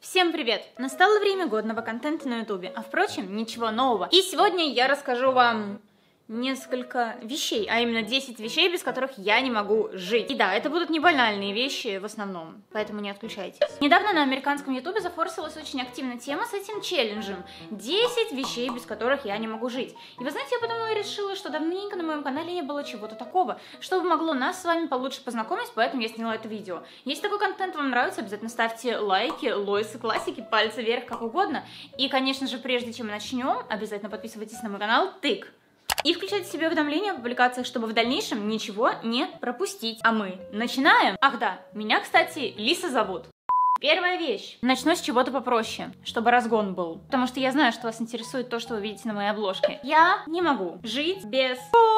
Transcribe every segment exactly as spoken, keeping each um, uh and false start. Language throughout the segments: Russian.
Всем привет! Настало время годного контента на ютубе, а впрочем, ничего нового. И сегодня я расскажу вам несколько вещей, а именно десять вещей, без которых я не могу жить. И да, это будут не банальные вещи в основном, поэтому не отключайтесь. Недавно на американском ютубе зафорсилась очень активная тема с этим челленджем. десять вещей, без которых я не могу жить. И вы знаете, я подумала и решила, что давненько на моем канале не было чего-то такого, что могло нас с вами получше познакомить, поэтому я сняла это видео. Если такой контент вам нравится, обязательно ставьте лайки, лойсы, классики, пальцы вверх, как угодно. И, конечно же, прежде чем мы начнем, обязательно подписывайтесь на мой канал, тык. И включайте себе уведомления о публикациях, чтобы в дальнейшем ничего не пропустить. А мы начинаем! Ах да, меня, кстати, Лиса зовут. Первая вещь. Начну с чего-то попроще, чтобы разгон был. Потому что я знаю, что вас интересует то, что вы видите на моей обложке. Я не могу жить без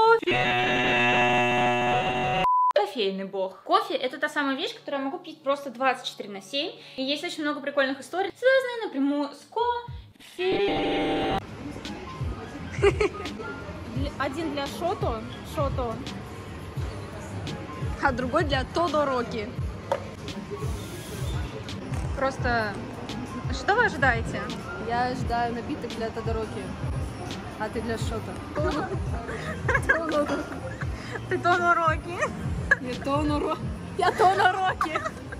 кофе. Кофейный бог. Кофе — это та самая вещь, которую я могу пить просто двадцать четыре на семь. И есть очень много прикольных историй, связанные напрямую с кофе. Один для Шото, Шото, а другой для Тодороки. Просто, что вы ожидаете? Я ожидаю напиток для Тодороки, а ты для Шото. Ты Тодороки. Я Тодороки. Я Тодороки.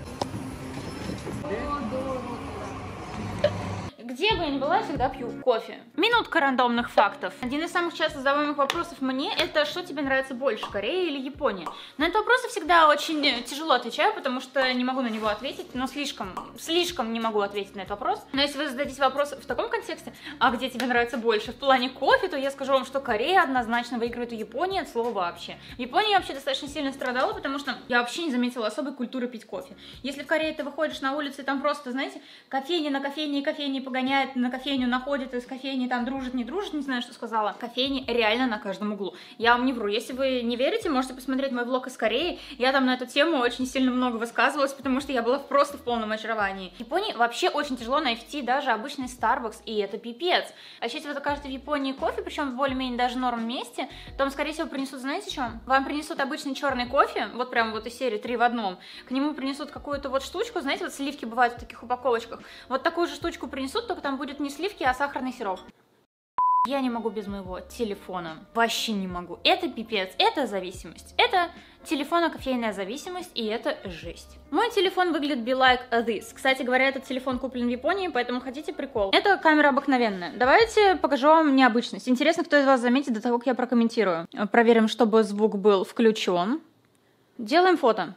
Где бы я ни была, я всегда пью кофе. Минутка рандомных фактов. Один из самых часто задаваемых вопросов мне — это что тебе нравится больше, Корея или Япония? На этот вопрос я всегда очень тяжело отвечаю, потому что не могу на него ответить, но слишком, слишком не могу ответить на этот вопрос. Но если вы зададите вопрос в таком контексте, а где тебе нравится больше в плане кофе, то я скажу вам, что Корея однозначно выигрывает у Японии от слова вообще. В Японии я вообще достаточно сильно страдала, потому что я вообще не заметила особой культуры пить кофе. Если в Корее ты выходишь на улицу и там просто, знаете, кофейни на кофейне и кофейни погоняют, на кофейню находит, из кофейни там дружит, не дружит, не знаю, что сказала. Кофейни реально на каждом углу. Я вам не вру. Если вы не верите, можете посмотреть мой влог из Кореи. Я там на эту тему очень сильно много высказывалась, потому что я была просто в полном очаровании. В Японии вообще очень тяжело найти даже обычный Starbucks, и это пипец. А если вы закажете в Японии кофе, причем в более-менее даже норм месте, то вам, скорее всего, принесут, знаете что? Вам принесут обычный черный кофе, вот прям вот из серии три в одном. К нему принесут какую-то вот штучку, знаете, вот сливки бывают в таких упаковочках. Вот такую же штучку принесут, только там будет не сливки, а сахарный сироп. Я не могу без моего телефона. Вообще не могу. Это пипец, это зависимость. Это телефонно-кофейная зависимость, и это жесть. Мой телефон выглядит be like this. Кстати говоря, этот телефон куплен в Японии, поэтому хотите прикол. Это камера обыкновенная. Давайте покажу вам необычность. Интересно, кто из вас заметит до того, как я прокомментирую. Проверим, чтобы звук был включен. Делаем фото.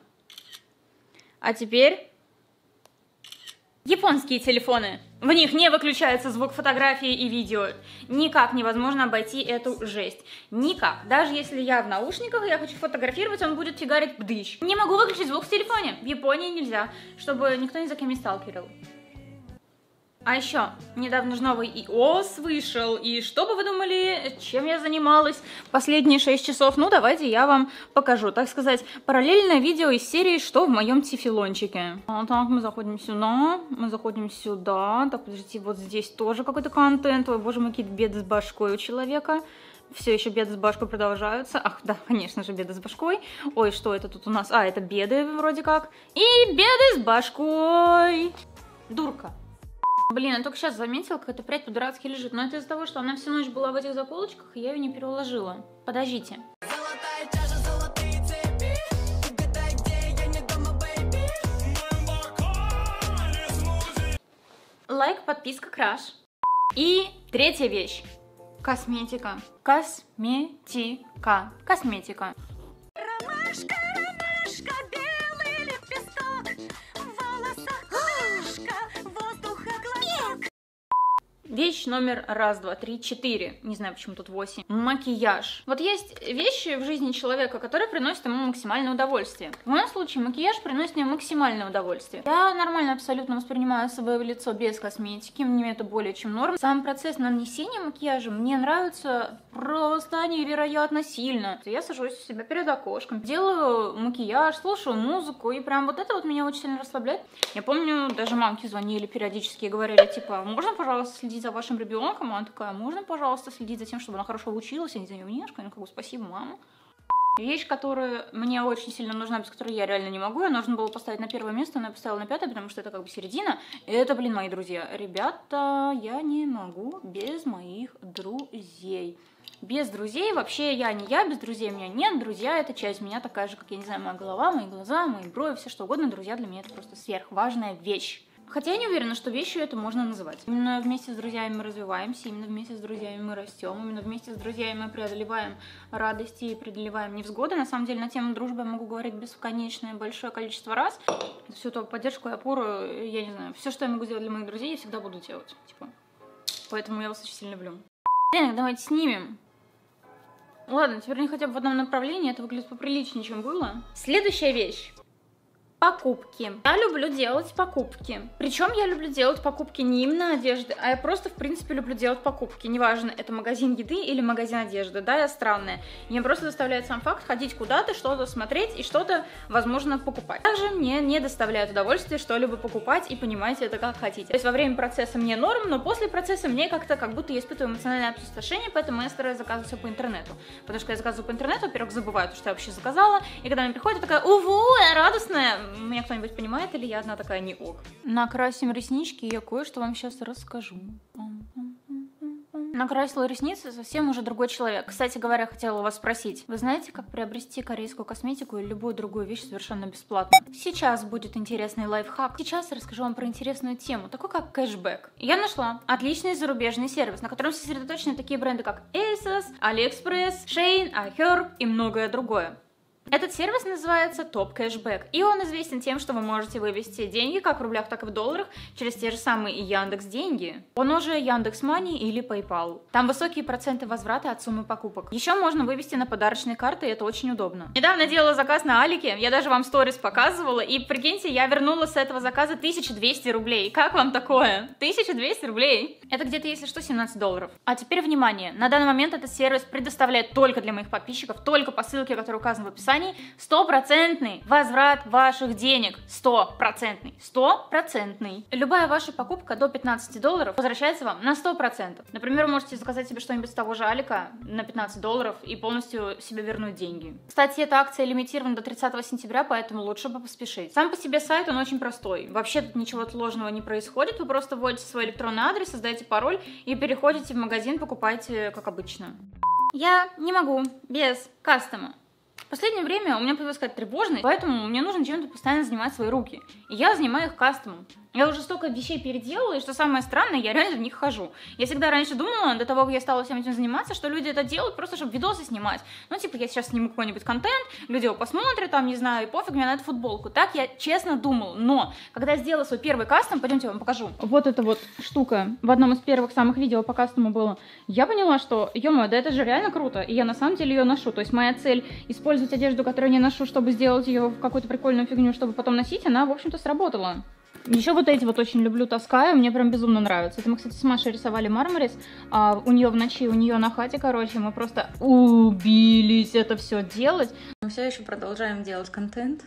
А теперь... Японские телефоны. В них не выключается звук фотографии и видео. Никак невозможно обойти эту жесть. Никак. Даже если я в наушниках, я хочу фотографировать, он будет фигарить бдыщ. Не могу выключить звук в телефоне. В Японии нельзя, чтобы никто ни за кем не сталкерил. А еще, недавно же новый ай о эс вышел, и что бы вы думали, чем я занималась последние шесть часов? Ну, давайте я вам покажу, так сказать, параллельное видео из серии «Что в моем тефилончике». А, так, мы заходим сюда, мы заходим сюда, так, подождите, вот здесь тоже какой-то контент, ой, боже мой, какие-то беды с башкой у человека. Все еще беды с башкой продолжаются. Ах, да, конечно же, беды с башкой. Ой, что это тут у нас? А, это беды вроде как. И беды с башкой. Дурка. Блин, я только сейчас заметила, как эта прядь по-дурацки лежит. Но это из-за того, что она всю ночь была в этих заколочках, и я ее не переложила. Подождите. Лайк, подписка, краш. И третья вещь. Косметика. Косметика. Косметика. Ромашка, ромашка, белый лепесток, в волосах кошка, воздуха глоток. Вещь номер раз, два, три, четыре. Не знаю, почему тут восемь. Макияж. Вот есть вещи в жизни человека, которые приносят ему максимальное удовольствие. В моем случае макияж приносит мне максимальное удовольствие. Я нормально абсолютно воспринимаю свое лицо без косметики. Мне это более чем норм. Сам процесс нанесения макияжа мне нравится просто невероятно сильно. Я сажусь у себя перед окошком, делаю макияж, слушаю музыку, и прям вот это вот меня очень сильно расслабляет. Я помню, даже мамки звонили периодически и говорили, типа, можно, пожалуйста, следить за вашим ребенком? Она такая, можно, пожалуйста, следить за тем, чтобы она хорошо училась, а не за ее внешкой? Ну, как бы, спасибо, мама. Вещь, которая мне очень сильно нужна, без которой я реально не могу, ее нужно было поставить на первое место, но я поставила на пятое, потому что это как бы середина. И это, блин, мои друзья. Ребята, я не могу без моих друзей. Без друзей вообще я не я, без друзей у меня нет. Друзья — это часть меня такая же, как, я не знаю, моя голова, мои глаза, мои брови, все что угодно. Друзья для меня — это просто сверхважная вещь. Хотя я не уверена, что вещью это можно называть. Именно вместе с друзьями мы развиваемся, именно вместе с друзьями мы растем, именно вместе с друзьями мы преодолеваем радости и преодолеваем невзгоды. На самом деле на тему дружбы я могу говорить бесконечное большое количество раз. Всю эту поддержку и опору, я не знаю, все, что я могу сделать для моих друзей, я всегда буду делать. Типа. Поэтому я вас очень сильно люблю. Блин, давайте снимем. Ладно, теперь не хотя бы в одном направлении, это выглядит поприличнее, чем было. Следующая вещь. Покупки. Я люблю делать покупки. Причем я люблю делать покупки не именно одежды, а я просто, в принципе, люблю делать покупки. Неважно, это магазин еды или магазин одежды. Да, я странная. Меня просто доставляет сам факт ходить куда-то, что-то смотреть и что-то, возможно, покупать. Также мне не доставляет удовольствия что-либо покупать, и понимаете это как хотите. То есть во время процесса мне норм, но после процесса мне как-то как будто я испытываю эмоциональное опустошение, поэтому я стараюсь заказывать все по интернету. Потому что я заказываю по интернету, во-первых, забываю, что я вообще заказала, и когда мне приходит, я такая: уву, я радостная. Меня кто-нибудь понимает, или я одна такая не ок? Накрасим реснички, и я кое-что вам сейчас расскажу. Накрасила ресницы совсем уже другой человек. Кстати говоря, хотела вас спросить. Вы знаете, как приобрести корейскую косметику или любую другую вещь совершенно бесплатно? Сейчас будет интересный лайфхак. Сейчас я расскажу вам про интересную тему, такую как кэшбэк. Я нашла отличный зарубежный сервис, на котором сосредоточены такие бренды, как ASOS, AliExpress, Shein, iHerb и многое другое. Этот сервис называется Top Cashback, и он известен тем, что вы можете вывести деньги как в рублях, так и в долларах через те же самые Яндекс.Деньги, он уже Яндекс.Мани или PayPal. Там высокие проценты возврата от суммы покупок. Еще можно вывести на подарочные карты, и это очень удобно. Недавно делала заказ на Алике, я даже вам сторис показывала, и прикиньте, я вернула с этого заказа тысячу двести рублей. Как вам такое? тысяча двести рублей? Это где-то, если что, семнадцать долларов. А теперь внимание, на данный момент этот сервис предоставляет только для моих подписчиков, только по ссылке, которая указана в описании, стопроцентный возврат ваших денег. Стопроцентный. Стопроцентный. Любая ваша покупка до пятнадцати долларов возвращается вам на сто процентов. Например, вы можете заказать себе что-нибудь с того же Алика на пятнадцать долларов и полностью себе вернуть деньги. Кстати, эта акция лимитирована до тридцатого сентября, поэтому лучше бы поспешить. Сам по себе сайт, он очень простой. Вообще тут ничего сложного не происходит. Вы просто вводите свой электронный адрес, создаете пароль и переходите в магазин, покупаете как обычно. Я не могу без кастома. В последнее время у меня появилась какая-то тревожность, поэтому мне нужно чем-то постоянно занимать свои руки. И я занимаю их кастомом. Я уже столько вещей переделала, и что самое странное, я реально в них хожу. Я всегда раньше думала, до того, как я стала всем этим заниматься, что люди это делают просто, чтобы видосы снимать. Ну, типа, я сейчас сниму какой-нибудь контент, люди его посмотрят, там, не знаю, и пофиг мне на эту футболку. Так я честно думала. Но, когда я сделала свой первый кастом, пойдемте, я вам покажу. Вот эта вот штука в одном из первых самых видео по кастому было. Я поняла, что, ё-моё, да это же реально круто, и я на самом деле ее ношу. То есть моя цель использовать одежду, которую я не ношу, чтобы сделать ее в какую-то прикольную фигню, чтобы потом носить, она, в общем-то, сработала. Еще вот эти вот очень люблю, таскаю, мне прям безумно нравится. Это мы, кстати, с Машей рисовали Мармарис, а у нее в ночи, у нее на хате, короче, мы просто убились это все делать. Мы все еще продолжаем делать контент.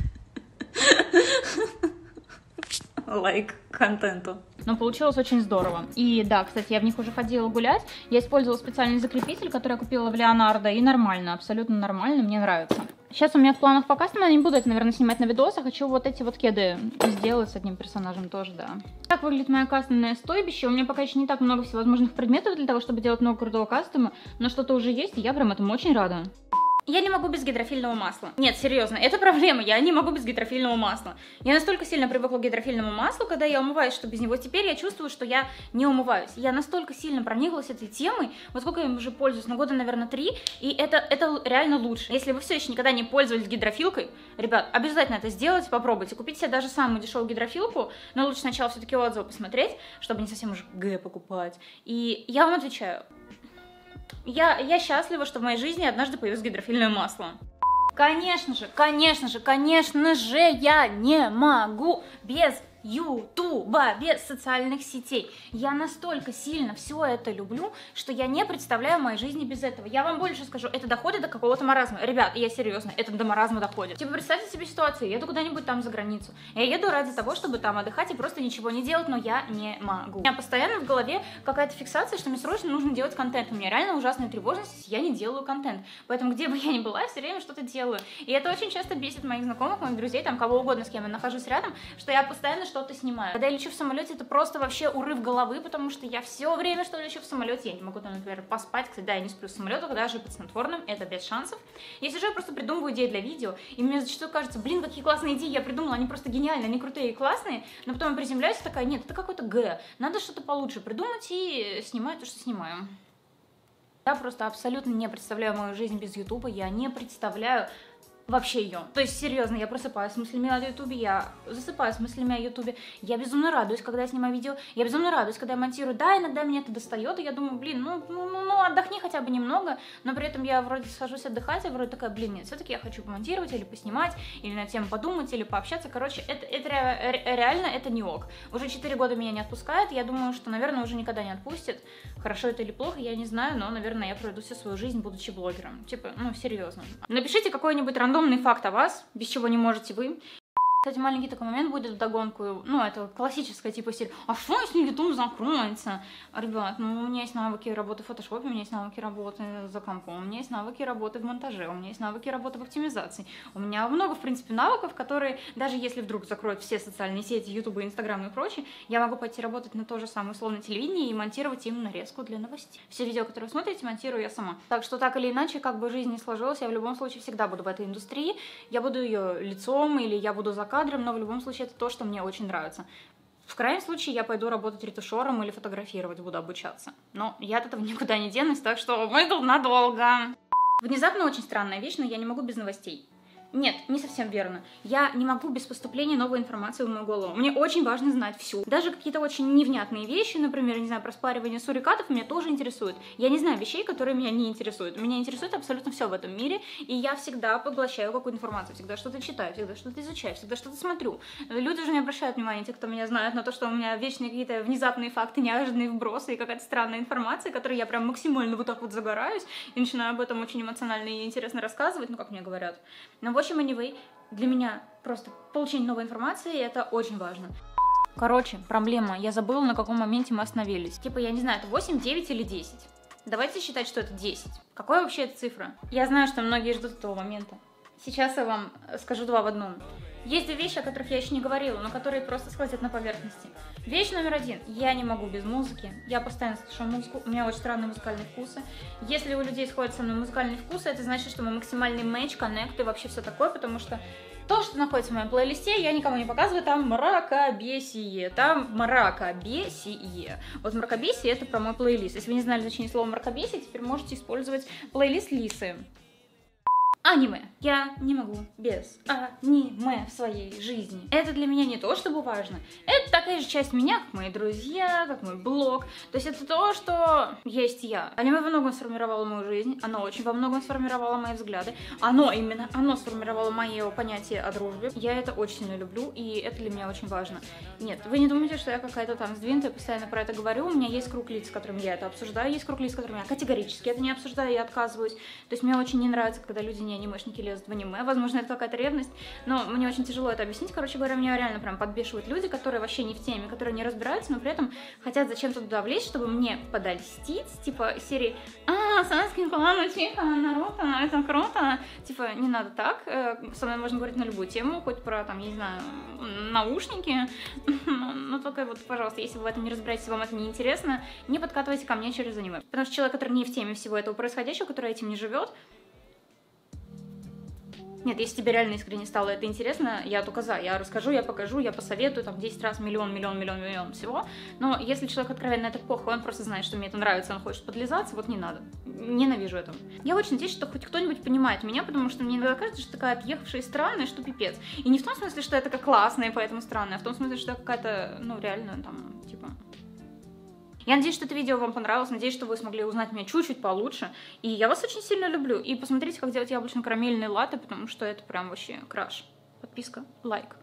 Лайк контенту. Но получилось очень здорово. И да, кстати, я в них уже ходила гулять. Я использовала специальный закрепитель, который я купила в Леонардо, и нормально, абсолютно нормально, мне нравится. Сейчас у меня в планах по кастому, я не буду это, наверное, снимать на видосах. Хочу вот эти вот кеды сделать с одним персонажем тоже, да. Так выглядит мое кастомное стойбище. У меня пока еще не так много всевозможных предметов для того, чтобы делать много крутого кастома, но что-то уже есть, и я прям этому очень рада. Я не могу без гидрофильного масла. Нет, серьезно, это проблема, я не могу без гидрофильного масла. Я настолько сильно привыкла к гидрофильному маслу, когда я умываюсь, что без него теперь я чувствую, что я не умываюсь. Я настолько сильно прониклась этой темой, вот сколько я им уже пользуюсь, ну года, наверное, три, и это, это реально лучше. Если вы все еще никогда не пользовались гидрофилкой, ребят, обязательно это сделайте, попробуйте. Купите себе даже самую дешевую гидрофилку, но лучше сначала все-таки отзывы посмотреть, чтобы не совсем уже г покупать. И я вам отвечаю. Я, я счастлива, что в моей жизни однажды появилось гидрофильное масло. Конечно же, конечно же, конечно же, я не могу без Ютуба, без социальных сетей. Я настолько сильно все это люблю, что я не представляю моей жизни без этого. Я вам больше скажу, это доходит до какого-то маразма. Ребят, я серьезно, это до маразма доходит. Типа, представьте себе ситуацию, я еду куда-нибудь там за границу. Я еду ради того, чтобы там отдыхать и просто ничего не делать, но я не могу. У меня постоянно в голове какая-то фиксация, что мне срочно нужно делать контент. У меня реально ужасная тревожность, если я не делаю контент. Поэтому где бы я ни была, я все время что-то делаю. И это очень часто бесит моих знакомых, моих друзей, там кого угодно, с кем я нахожусь рядом, что я постоянно что-то снимаю. Когда я лечу в самолете, это просто вообще урыв головы, потому что я все время, что лечу в самолете, я не могу там, например, поспать. Кстати, да, я не сплю в самолетах, даже под снотворным, это без шансов. Я сижу, я просто придумываю идеи для видео, и мне зачастую кажется, блин, какие классные идеи я придумала, они просто гениальные, они крутые и классные, но потом я приземляюсь и такая, нет, это какой-то г, надо что-то получше придумать и снимать то, что снимаю. Я просто абсолютно не представляю мою жизнь без Ютуба, я не представляю вообще ее. То есть, серьезно, я просыпаюсь с мыслями о Ютубе, я засыпаю с мыслями о Ютубе, я безумно радуюсь, когда я снимаю видео, я безумно радуюсь, когда я монтирую. Да, иногда меня это достает, и я думаю, блин, ну, ну, ну, ну отдохни хотя бы немного, но при этом я вроде сажусь отдыхать, я вроде такая, блин, нет, все-таки я хочу помонтировать или поснимать, или на тему подумать, или пообщаться. Короче, это, это ре реально это не ок. Уже четыре года меня не отпускает, я думаю, что, наверное, уже никогда не отпустит. Хорошо это или плохо, я не знаю, но, наверное, я проведу всю свою жизнь, будучи блогером. Типа, ну, серьезно. Напишите какой-нибудь рандомный факт о вас, без чего не можете вы. Кстати, маленький такой момент будет вдогонку, ну, это классическая типа стиль, а что если YouTube закроется? Ребят, ну, у меня есть навыки работы в фотошопе, у меня есть навыки работы за компом, у меня есть навыки работы в монтаже, у меня есть навыки работы в оптимизации. У меня много, в принципе, навыков, которые, даже если вдруг закроют все социальные сети, YouTube, Instagram и прочее, я могу пойти работать на то же самое условное телевидение и монтировать им нарезку для новостей. Все видео, которые вы смотрите, монтирую я сама. Так что так или иначе, как бы жизнь не сложилась, я в любом случае всегда буду в этой индустрии, я буду ее лицом или я буду за кадром, но в любом случае это то, что мне очень нравится. В крайнем случае я пойду работать ретушером или фотографировать, буду обучаться. Но я от этого никуда не денусь, так что мы тут надолго. Внезапно очень странная вещь, но я не могу без новостей. Нет, не совсем верно. Я не могу без поступления новой информации в мою голову. Мне очень важно знать всю. Даже какие-то очень невнятные вещи, например, не знаю, про спаривание сурикатов, меня тоже интересуют. Я не знаю вещей, которые меня не интересуют. Меня интересует абсолютно все в этом мире, и я всегда поглощаю какую-то информацию, всегда что-то читаю, всегда что-то изучаю, всегда что-то смотрю. Люди уже не обращают внимания, те, кто меня знает, на то, что у меня вечные какие-то внезапные факты, неожиданные вбросы и какая-то странная информация, которой я прям максимально вот так вот загораюсь и начинаю об этом очень эмоционально и интересно рассказывать, ну, как мне говорят. Но в общем, anyway, для меня просто получение новой информации, это очень важно. Короче, проблема, я забыла, на каком моменте мы остановились. Типа, я не знаю, это восемь, девять или десять. Давайте считать, что это десять. Какая вообще это цифра? Я знаю, что многие ждут этого момента. Сейчас я вам скажу два в одном. Есть две вещи, о которых я еще не говорила, но которые просто сквозят на поверхности. Вещь номер один. Я не могу без музыки. Я постоянно слушаю музыку. У меня очень странные музыкальные вкусы. Если у людей сходят со мной музыкальные вкусы, это значит, что мы максимальный матч, коннект и вообще все такое, потому что то, что находится в моем плейлисте, я никому не показываю, там мракобесие, там мракобесие. Вот мракобесие — это про мой плейлист. Если вы не знали значение слова мракобесие, теперь можете использовать плейлист Лисы. Аниме. Я не могу без аниме в своей жизни. Это для меня не то, чтобы важно. Это такая же часть меня, как мои друзья, как мой блог. То есть это то, что есть я. Аниме во многом сформировало мою жизнь. Оно очень во многом сформировало мои взгляды. Оно, именно оно сформировало мое понятие о дружбе. Я это очень сильно люблю, и это для меня очень важно. Нет, вы не думайте, что я какая-то там сдвинутая, постоянно про это говорю. У меня есть круг лиц, с которыми я это обсуждаю. Есть круг лиц, с которыми я категорически это не обсуждаю и отказываюсь. То есть мне очень не нравится, когда люди не анимешники лезут в аниме. Возможно, это какая-то ревность, но мне очень тяжело это объяснить. Короче говоря, меня реально прям подбешивают люди, которые вообще не в теме, которые не разбираются, но при этом хотят зачем-то туда влезть, чтобы мне подольстить, типа серии «А, Саски, клан, Учиха, Наруто, это круто». Типа, не надо так. Со мной можно говорить на любую тему, хоть про, там, я не знаю, наушники. Но только вот, пожалуйста, если вы в этом не разбираетесь, вам это не интересно, не подкатывайте ко мне через аниме. Потому что человек, который не в теме всего этого происходящего, который этим не живет. Нет, если тебе реально искренне стало это интересно, я только за. Я расскажу, я покажу, я посоветую, там, десять раз, миллион, миллион, миллион, миллион всего. Но если человек откровенно это похуй, он просто знает, что мне это нравится, он хочет подлизаться, вот не надо. Ненавижу это. Я очень надеюсь, что хоть кто-нибудь понимает меня, потому что мне иногда кажется, что такая отъехавшая и странная, что пипец. И не в том смысле, что я такая классная и поэтому странная, а в том смысле, что я какая-то, ну, реально, там, типа... Я надеюсь, что это видео вам понравилось, надеюсь, что вы смогли узнать меня чуть-чуть получше. И я вас очень сильно люблю. И посмотрите, как делать яблочно-карамельные латте, потому что это прям вообще краш. Подписка, лайк.